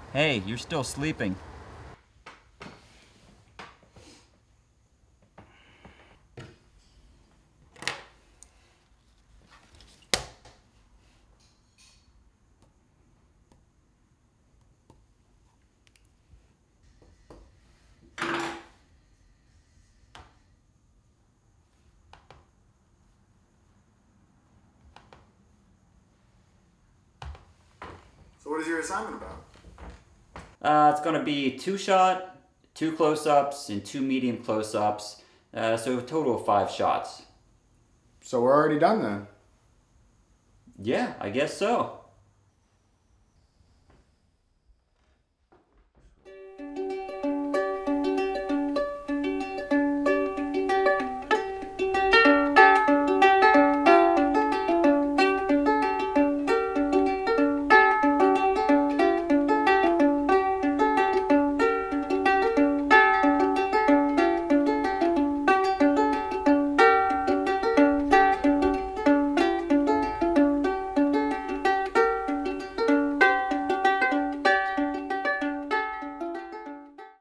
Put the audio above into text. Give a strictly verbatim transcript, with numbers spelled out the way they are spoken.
Hey, you're still sleeping. So what is your assignment about? Uh, it's gonna be two shot, two close-ups, and two medium close-ups. Uh, so a total of five shots. So we're already done then. Yeah, I guess so.